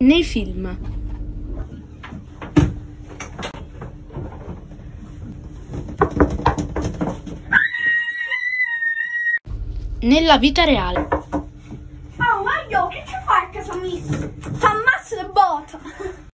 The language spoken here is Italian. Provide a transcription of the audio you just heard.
Nei film. Nella vita reale. Oh Mario, che ci fai a casa mia? T'ammazzo le botte!